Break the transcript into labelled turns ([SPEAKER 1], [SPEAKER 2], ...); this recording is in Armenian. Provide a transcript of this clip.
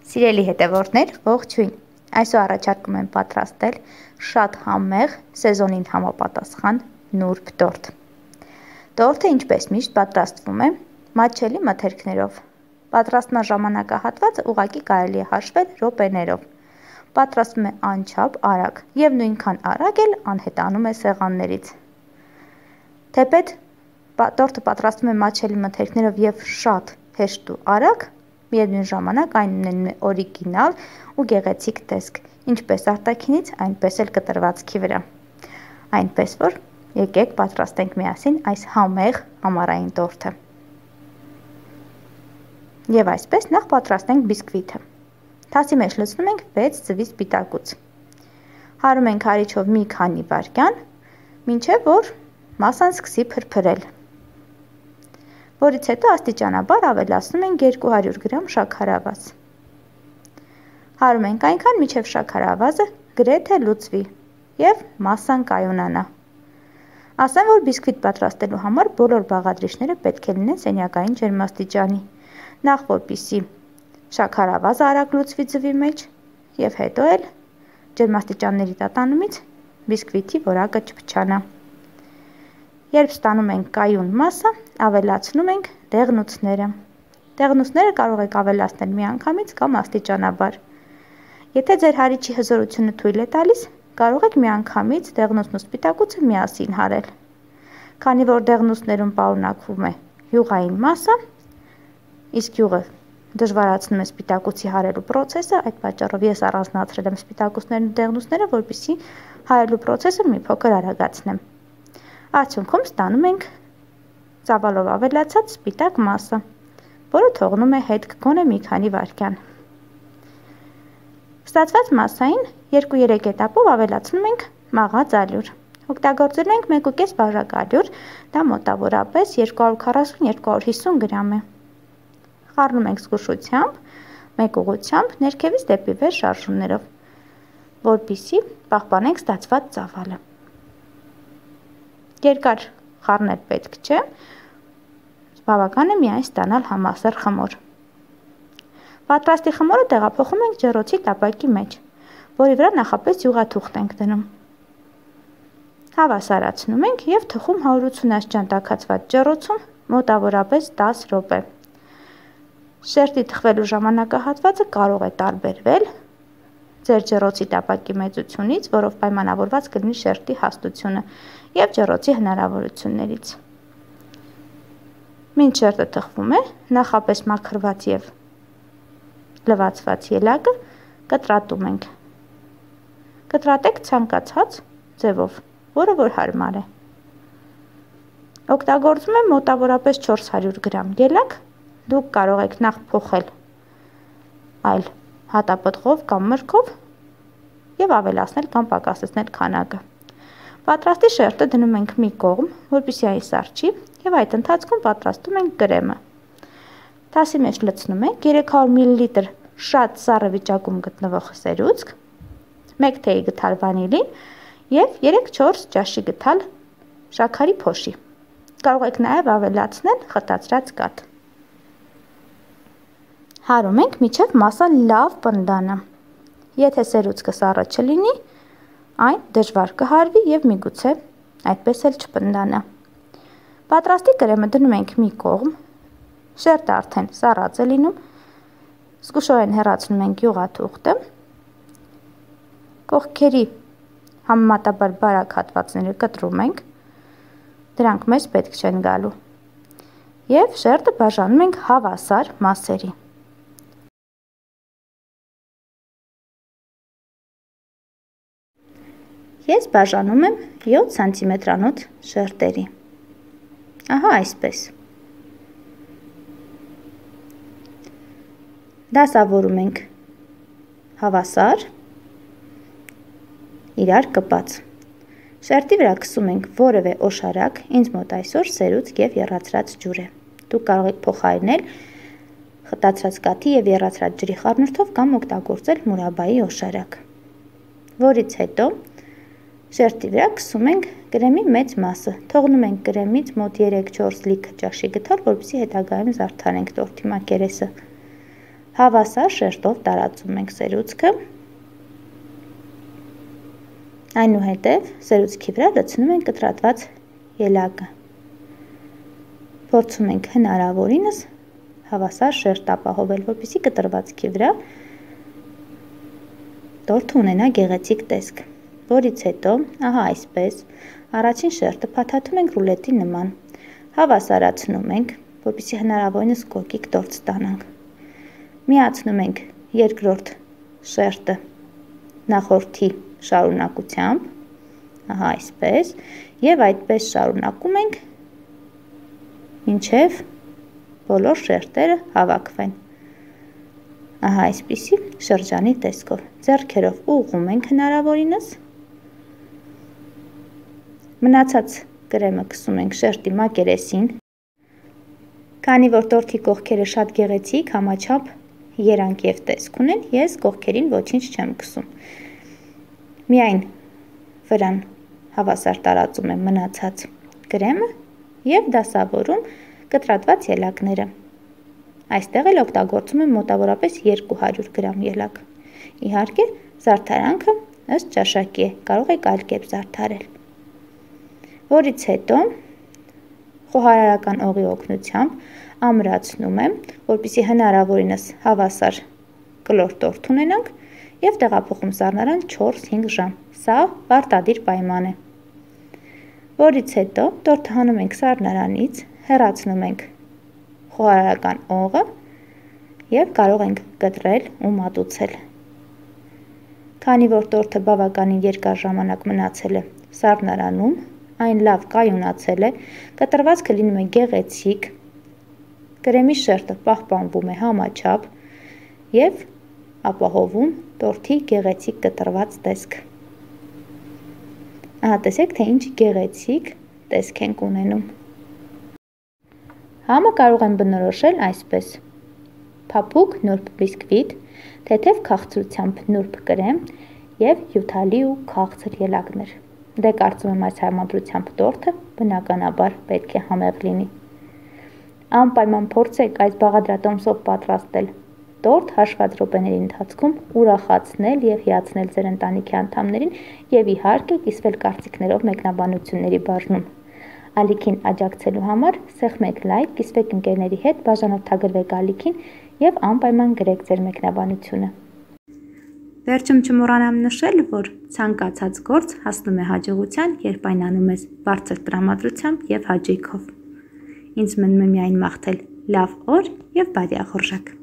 [SPEAKER 1] Սիրելի հետևորդներ, ողջույն։ Այսօր առաջարկում եմ պատրաստել շատ համեղ, սեզոնին համապատասխան նուրբ տորտ։ Տորտը ինչպես միշտ պատրաստվում է մատչելի մթերքներով։ Պատրաստման ժամանակահատվածը ուղղակի կարելի է հաշվել րոպեներով։ Պատրաստվում է անչափ արագ եւ նույնքան արագ էլ անհետանում է սեղաններից։ Թեպետ տորտը պատրաստվում է մատչելի մթերքներով եւ շատ հեշտ ու արագ, միևնույն ժամանակ այն ունենում է օրիգինալ ու գեղեցիկ տեսք, ինչպես արտաքինից, այնպես էլ կտրվածքի վրա։ Այնպես որ եկեք պատրաստենք միասին այս համեղ ամառային տորտը։ Եվ այսպես նախ պատրաստենք բիսկվիթը։ Թասի մեջ լցնում ենք 6 ձվի սպիտակուց։ Հարում ենք հարիչով մի քանի վայրկյան, մինչև որ մասան սկսի փրփրել։ Որից հետո աստիճանաբար ավելացնում ենք 200 գրամ շաքարավազ։ Հարում ենք այնքան, մինչև շաքարավազը գրեթե լուծվի եւ մասսան կայունանա։ Ասեմ, որ բիսկվիթ պատրաստելու համար բոլոր բաղադրիչները պետք է լինեն սենյակային ջերմաստիճանի, նախ որպեսզի շաքարավազը արագ լուծվի ձվի մեջ եւ հետո էլ ջերմաստիճանների տատանումից բիսկվիթի որակը չփչանա։ Երբ ստանում ենք կայուն մասը, ավելացնում ենք դեղնուցները։ Դեղնուցները կարող եք ավելացնել միանգամից կամ աստիճանաբար։ Եթե ձեր հարիչի հզորությունը թույլ է տալիս, կարող եք միանգամից դեղնուցն ու սպիտակուցը միասին հարել։ Քանի որ դեղնուցներում պարունակվում է յուղային մասը, իսկ յուղը դժվարացնում է սպիտակուցի հարելու process-ը, այդ պատճառով ես առանձնացրել եմ սպիտակուցներն ու դեղնուցները, որպեսզի հարելու process-ը մի փոքր արագացնեմ։ Արդյունքում ստանում ենք ծավալով ավելացած սպիտակ մասը, որը թողնում է հետք գոնե մի քանի վայրկյան։ Ստացված մասային 2-3 էտապով ավելացնում ենք մաղած ալյուր։ Օգտագործելու ենք 1,5 բաժակ ալյուր, դա մոտավորապես 240-250 գրամ է։ Խառնում ենք զգուշությամբ, մեկ ուղղությամբ, ներքևից դեպի վեր շարժումներով, որպեսզի պահպանենք ստացված ծավալը։ Երկար խառնել պետք չէ, բավական է միայն ստանալ համասեռ խմոր։ Պատրաստի խմորը տեղափոխում ենք ջեռոցի տապակի մեջ, որի վրա նախապես յուղաթուղթ ենք դնում։ Հավասարացնում ենք եւ թխում 180 աստիճան տաքացված ջեռոցում մոտավորապես 10 րոպե։ Շերտի թխվելու ժամանակահատվածը կարող է տարբերվել ձեր ջեռոցի տապակի մեծությունից, որով պայմանավորված կլինի շերտի հաստությունը եւ ջեռոցի հնարավորություններից։ Մինչ շերտը թխվում է, նախապես մաքրված եւ լվացված ելակը կտրատում ենք։ Կտրատեք ցանկացած ձևով, որը որ հարմար է։ Օգտագործում եմ մոտավորապես 400 գրամ ելակ, դուք կարող եք նախ փոխել այլ հատապտղով կամ մրգով եւ ավելացնել կամ պակասեցնել քանակը։ Պատրաստի շերտը դնում ենք մի կողմ, որպեսզի այն սառչի, եւ այդ ընթացքում պատրաստում ենք կրեմը։ Թասի մեջ լցնում ենք 300 մլ շատ սառը վիճակում գտնվող սերուցք, 1 թեյի գթալ վանիլին եւ 3-4 ճաշի գթալ շաքարի փոշի։ Կարող եք նաեւ ավելացնել խտացրած կաթ։ Հարում ենք մինչև մասը լավ պնդանը։ Եթե սերուցքը սառը չլինի, այն դժվար կհարվի եւ միգուցե այդպես էլ չպնդանա։ Պատրաստի կրեմը դնում ենք մի կողմ, շերտը արդեն սառած է լինում, զգուշորեն հեռացնում ենք յուղաթուղթը, կողքերի համեմատաբար բարակ հատվածները կտրում ենք, դրանք մեզ պետք չեն գալու, եւ շերտը բաժանում ենք հավասար մասերի։ Ես բաժանում եմ 7 սանտիմետրանոց շերտերի։ Ահա այսպես։ Դասավորում ենք հավասար, իրար կպած։ Շերտի վրա քսում ենք որևէ օշարակ, ինձ մոտ այսօր սերուցք եւ եռացրած ջուր է։ Դուք կարող եք փոխարինել խտացրած կաթի եւ եռացրած ջրի խառնուրդով կամ օգտագործել մուրաբայի օշարակ։ Որից հետո շերտի վրա քսում ենք կրեմի մեծ մասը, թողնում ենք կրեմից մոտ 3-4 լիքը ճաշի գթալ, որպեսզի հետագայում զարդարենք տորտի մակերեսը։ Հավասար շերտով տարածում ենք սերուցքը, այնուհետև սերուցքի վրա լցնում ենք կտրատված ելակը, փորձում ենք հնարավորինս հավասար շերտ ապահովել, որպեսզի կտրվածքի վրա տորթը ունենա գեղեցիկ տեսք, որից հետո, ահա այսպես, առաջին շերտը փաթաթում ենք ռուլետի նման, հավասարացնում ենք, որպեսզի հնարավորինս կոկիկ տորթ ստանանք, միացնում ենք երկրորդ շերտը նախորդի շարունակությամբ, ահա այսպես, և այդպես շարունակում ենք, մինչև բոլոր շերտերը հավաքվեն, ահա այսպիսի շրջանի տեսքով, ձեռքերով ուղղում ենք հնարավորինս, մնացած կրեմը քսում ենք շերտի մակերեսին, քանի որ տորթի կողքերը շատ գեղեցիկ, համաչափ երանգ և տեսք ունեն, ես կողքերին ոչինչ չեմ քսում, միայն վրան հավասար տարածում եմ մնացած կրեմը և դասավորում կտրատված ելակները, այստեղ էլ օգտագործում եմ մոտավորապես 200 գրամ ելակ, իհարկե զարդարանքը ըստ ճաշակի է, կարող եք այլ կերպ զարդարել, որից հետո խոհարարական օղի օգնությամբ ամրացնում եմ, որպեսզի հնարավորինս հավասար կլոր տորթ ունենանք և տեղափոխում սառնարան 4-5 ժամ, սա պարտադիր պայման է, որից հետո տորթը հանում ենք սառնարանից, հեռացնում ենք խոհարարական օղը և կարող ենք կտրել ու մատուցել, քանի որ տորթը բավականին երկար ժամանակ մնացել է սառնարանում, այն լավ կայունացել է, կտրվածքը լինում է գեղեցիկ, կրեմի շերտը պահպանվում է համաչափ և ապահովում տորթի գեղեցիկ կտրված տեսք, ահա տեսեք, թե ինչ գեղեցիկ տեսք ենք ունենում, համը կարող եմ բնորոշել այսպես, փափուկ նուրբ բիսկվիտ, թեթև քաղցրությամբ նուրբ կրեմ և հյութալի ու քաղցր ելակներ, դե կարծում եմ այս համադրությամբ տորթը բնականաբար պետք է համեղ լինի, անպայման փորձեք այս բաղադրատոմսով պատրաստել տորթ հաշված րոպեների ընթացքում ուրախացնել և հիացնել ձեր ընտանիքի անդամներին և իհարկե կիսվել կարծիքներով մեկնաբանությունների բաժնում, ալիքին աջակցելու համար սեղմեք լայք, կիսվեք ընկերների հետ, բաժանորդագրվեք ալիքին և անպայման գրեք ձեր մեկնաբանությունը, վերջում չմոռանամ նշել, որ ցանկացած գործ հասնում է հաջողության, երբ այն անում ես բարձր տրամադրությամբ և հաճույքով, ինձ մնում է միայն մաղթել լավ օր և բարի ախորժակ։